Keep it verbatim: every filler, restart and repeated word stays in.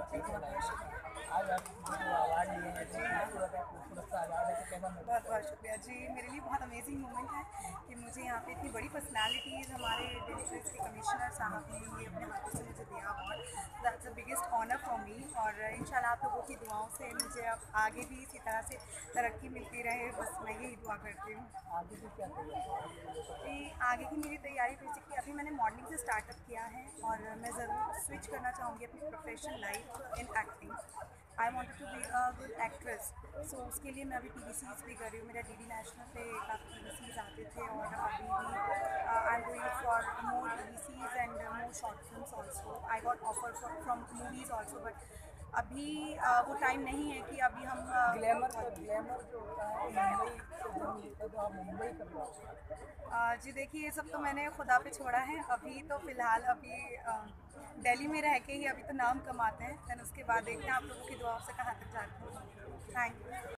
आज आप जो अवार्ड लिए हैं, जो खूबसूरत है, खूबसूरत सा अवार्ड है, तो कैसा महसूस बहुत कर रहे बहुत शुक्रिया जी। मेरे लिए बहुत अमेजिंग मोमेंट है कि मुझे यहाँ पे इतनी बड़ी पर्सनालिटीज़ हमारे डिस्ट्रिक्ट के कमिश्नर साहब ने ये अपने हाथों से मुझे दिया award. That's the biggest honour for me. और इंशाल्लाह आप लोगों की दुआओं से मुझे अब आगे भी इसी तरह से तरक्की मिलती रहे, बस मैं यही दुआ करती हूँ। हैं? आगे की क्या तैयारी कि आगे की मेरी तैयारी बेसिकली अभी मैंने मॉडलिंग से स्टार्टअप किया है और मैं ज़रूर स्विच करना चाहूँगी अपनी professional life in acting. I wanted to be a good actress. So उसके लिए मैं अभी टी वी सीज़ भी कर रही हूँ। मेरा डी डी नेशनल पे काफ़ी टी वी सीज़ आते थे और अभी भी I am going for more T V सीज़ and more short films also. I got offer from movies also, but अभी uh, वो टाइम नहीं है कि अभी हम ग्लैमर uh, का ग्लैमर जो होता है वो मुंबई से जन्म लेता है, तो आप मुंबई कब आओगे? अ, जी देखिए, ये सब तो मैंने खुदा पे छोड़ा है। अभी तो फ़िलहाल अभी अ, दिल्ली में रह के ही अभी तो नाम कमाते हैं, देन उसके बाद देखते हैं आप लोगों की दुआओं से कहाँ तक जाते हैं।